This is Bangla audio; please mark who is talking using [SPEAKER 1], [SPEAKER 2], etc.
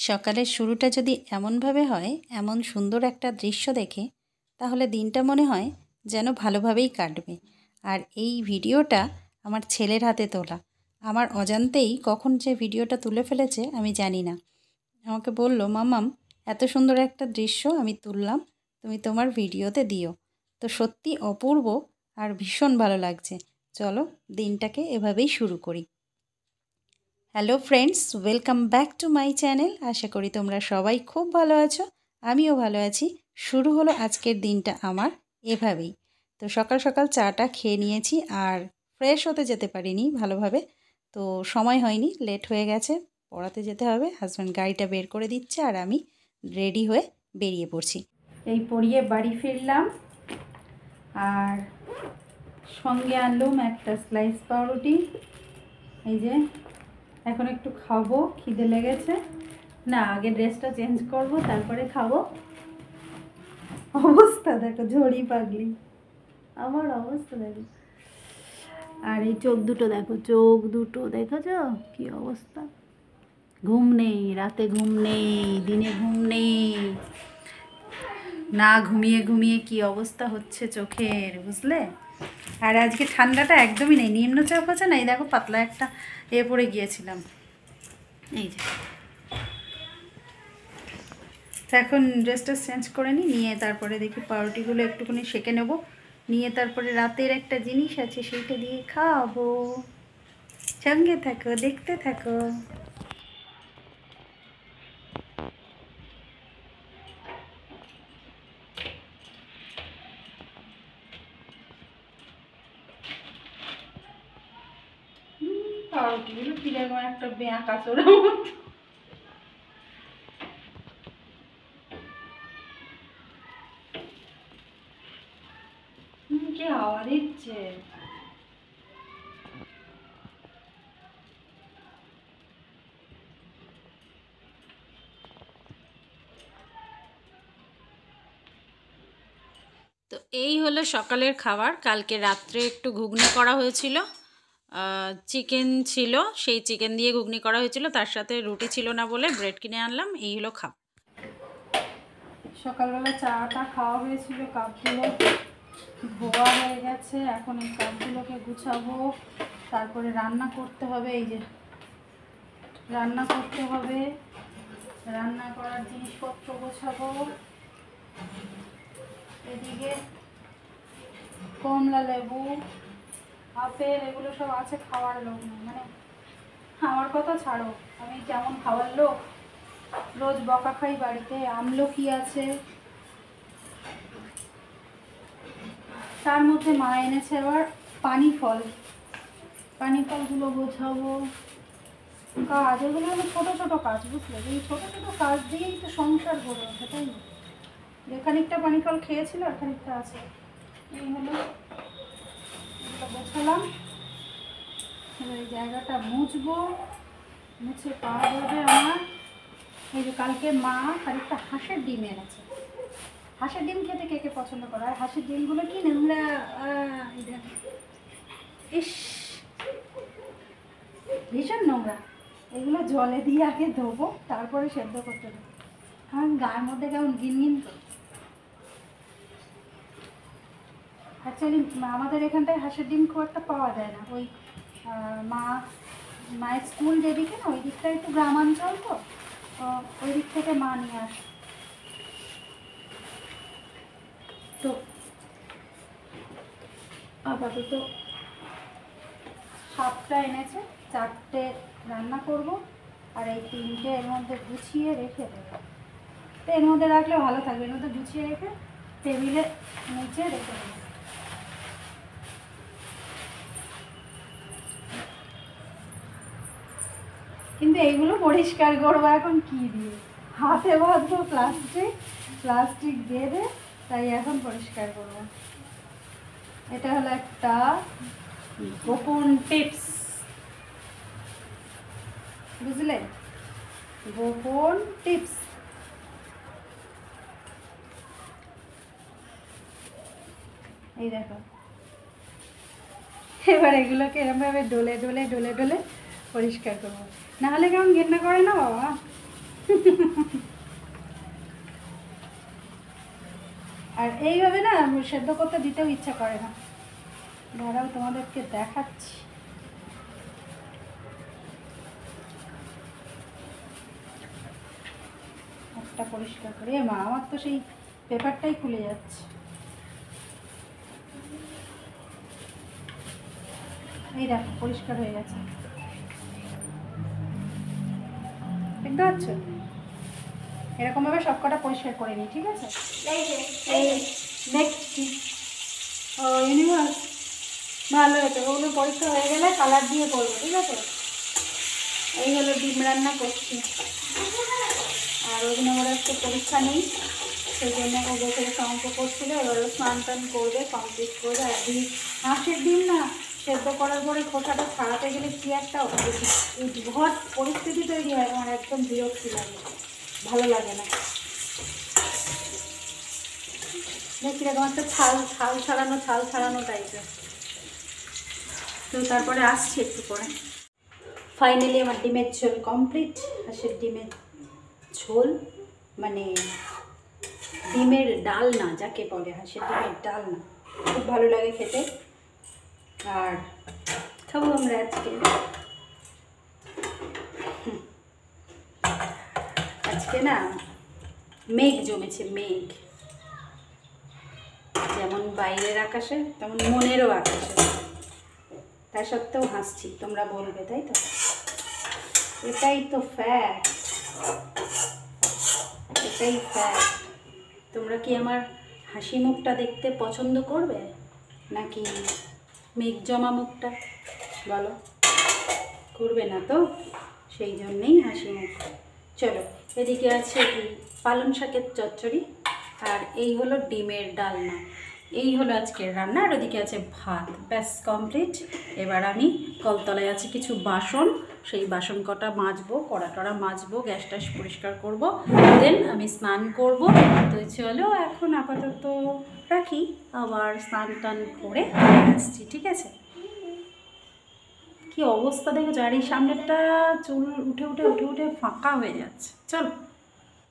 [SPEAKER 1] সকালের শুরুটা যদি এমনভাবে হয়, এমন সুন্দর একটা দৃশ্য দেখে, তাহলে দিনটা মনে হয় যেন ভালোভাবেই কাটবে। আর এই ভিডিওটা আমার ছেলের হাতে তোলা। আমার অজান্তেই কখন যে ভিডিওটা তুলে ফেলেছে আমি জানি না। আমাকে বলল, মাম্মাম এত সুন্দর একটা দৃশ্য আমি তুললাম, তুমি তোমার ভিডিওতে দিও। তো সত্যি অপূর্ব আর ভীষণ ভালো লাগছে। চলো দিনটাকে এভাবেই শুরু করি। Hello friends, welcome back to my channel. আশা করি তোমরা সবাই খুব ভালো আছো, আমিও ভালো আছি। শুরু হলো আজকের দিনটা আমার এভাবেই। তো সকাল সকাল চাটা খেয়ে নিয়েছি আর ফ্রেশ হতে যেতে পারিনি ভালোভাবে, তো সময় হয়নি, লেট হয়ে গেছে, পড়াতে যেতে হবে। হাজব্যান্ড গাড়িটা বের করে দিচ্ছে আর আমি রেডি হয়ে বেরিয়ে পড়ছি। এই পড়িয়ে বাড়ি ফিরলাম আর সঙ্গে আনলাম একটা স্লাইস পাউরুটি। এই যে এখন একটু খাবো, খিদে লেগেছে। না, আগে ড্রেসটা চেঞ্জ করব, তারপরে খাবো। অবস্থা দেখো, ঝড়ি পাগলি আমার অবস্থা দেখো। আর এই চোখ দুটো দেখো, চোখ দুটো দেখেছ কি অবস্থা। ঘুম নেই, রাতে ঘুম নেই, দিনে ঘুম নেই, না ঘুমিয়ে ঘুমিয়ে কি অবস্থা হচ্ছে চোখের, বুঝলে। আর আজকে ঠান্ডাটা একদমই নেই, নিম্নচাপ হচ্ছে না, এই দেখো পাতলা একটা পরে গিয়েছিলাম। এই যে এখন ড্রেসটা চেঞ্জ করে নিয়ে তারপরে দেখি পাউরুটিগুলো একটুখানি সেঁকে নেব, নিয়ে তারপরে রাতের একটা জিনিস আছে সেইটা দিয়ে খাওয়াবো। সঙ্গে থাকো, দেখতে থাকো। পাউরুটিগুলো কিরকম একটা বেঁকা চোরা কি হাওয়া দিচ্ছে। তো এই হলো সকালের খাবার। কালকে রাত্রে একটু ঘুগনি করা হয়েছিল, চিকেন ছিল, সেই চিকেন দিয়ে ঘুগনি করা হয়েছিল, তার সাথে রুটি ছিল না বলে ব্রেড কিনে আনলাম। এই হলো খাবার। সকালবেলা চাটা খাওয়া হয়েছিল, কাপগুলো ধোয়া হয়ে গেছে। এখন এই কাপগুলোকে গুছাবো, তারপরে রান্না করতে হবে। এই যে রান্না করতে হবে, রান্না করার জিনিসপত্র গোছাবো। এদিকে কমলা লেবু, আপেল, এগুলো সব আছে, খাওয়ার লোক নেই। মানে আমার কথা ছাড়ো, আমি কেমন খাওয়ার লোক, রোজ বকা খাই বাড়িতে। আমলকি আছে, তার মধ্যে মা এনেছে আবার পানি ফল। পানি ফলগুলো গোছাবো। কাজ, এগুলো হলো ছোটো ছোটো কাজ, বুঝলে। এই ছোটো ছোটো কাজ দিয়েই তো সংসার গড়ে ওঠে, তাই না। যে খানিকটা পানি ফল খেয়েছিল আর খানিকটা আছে। এই হলো, এগুলো গোছালাম। এবার এই জায়গাটা মুছবো, মুছে পাওয়া যাবে আমার। এই যে কালকে মা খানিকটা হাঁসের ডিম এনেছে। হাঁসের ডিম খেতে কে কে পছন্দ করে? আর হাঁসের ডিমগুলো কি নোংরা, ইস ভীষণ নোংরা। এগুলো জলে দিয়ে আগে ধোবো, তারপরে সেদ্ধ করতে দেবো। কারণ গায়ের মধ্যে কেমন গিনগিন করে। অ্যাকচুয়ালি আমাদের এখানটায় হাঁসের ডিম খুব একটা পাওয়া যায় না। ওই মায়ের স্কুল যেদিকে না, ওই দিকটা একটু গ্রামাঞ্চল, তো ওই দিক থেকে মা নিয়ে আসে। তো আপাতত 7টা এনেছে, 4টে রান্না করব, আর এই 3টে এর মধ্যে গুছিয়ে রেখে দেবো। তো এর মধ্যে রাখলে ভালো থাকবে, এর মধ্যে গুছিয়ে রেখে টেবিলে নিচে রেখে দেবো। কিন্তু এইগুলো পরিষ্কার করবো এখন কি দিয়ে, হাতে বাঁধবো প্লাস্টিক বেঁধে, তাই এখন পরিষ্কার করবো। এটা হলো একটা গোপন টিপস, বুঝলে, গোপন টিপস। এই দেখো, এবার এগুলোকে এরকমভাবে ডলে ডলে ডলে ডলে পরিষ্কার করবো, নাহলে কেমন ঘেন্না করে না বাবা। আর এইভাবে না সেদ্ধ করতে দিতেও ইচ্ছা করে না। দাঁড়াও তোমাদেরকে দেখাচ্ছি। একটা পরিষ্কার করে মা, আমার তো সেই পেপারটাই খুলে যাচ্ছে। এই দেখো পরিষ্কার হয়ে গেছে, দেখতে পাচ্ছ? এরকমভাবে সব কটা পরিষ্কার করে নিই, ঠিক আছে? এই দেখছি ও ইউনিভার্স ভালো হয়েছে, ওগুলো পরিষ্কার হয়ে গেলে কালার দিয়ে করবো, ঠিক আছে? এই হলো ডিম রান্না করছি। আর ওই দিন আমার একটু পরীক্ষা নেই, সেই জন্য ও বসে অঙ্ক করছিল। এবার স্নান টান করবে, কমপ্লিট করবে। আর হাঁসের ডিম না সেদ্ধ করার পরে খোসাটা ছাড়াতে গেলে কি একটা ঘট পরিস্থিতি তৈরি হয়, আমার একদম বিরক্তি লাগে, ভালো লাগে না। দেখি এরকম একটা ছাল ছাড়ানো টাইপের। তো তারপরে আসছি একটু পরে। ফাইনালি আমার ডিমের ঝোল কমপ্লিট। হাঁসের ডিমের ঝোল মানে ডিমের ডালনা যাকে বলে, হাঁসের ডিমের ডালনা, খুব ভালো লাগে খেতে। আর খাবো আমরা আজকে। আজকে না মেঘ জমেছে, মেঘ যেমন বাইরের আকাশে তেমন মনেরও আকাশে। তা সত্ত্বেও হাসছি, তোমরা বলবে তাই তো? এটাই তো ফ্যাক্ট, এটাই ফ্যাক্ট। তোমরা কি আমার হাসি মুখটা দেখতে পছন্দ করবে নাকি মেঘ জমা মুখটা? বলো, করবে না তো? সেই জন্যেই হাসি মুখ। চলো, এদিকে আছে কি পালং শাকের চচ্চড়ি, আর এই হলো ডিমের ডালনা। এই হলো আজকের রান্না। আর ওদিকে আছে ভাত, ব্যাস কমপ্লিট। এবার আমি কলতলায় আছে কিছু বাসন, সেই বাসন কটা মাজবো, কড়া টড়া মাজবো, গ্যাস ট্যাস পরিষ্কার করবো, দেন আমি স্নান করব। তো চলো এখন আপাতত রাখি, আবার স্নান টান করে আসছি, ঠিক আছে? কি অবস্থা দেখেছো? আর এই সামনেরটা চুল উঠে উঠে ফাঁকা হয়ে যাচ্ছে। চলো।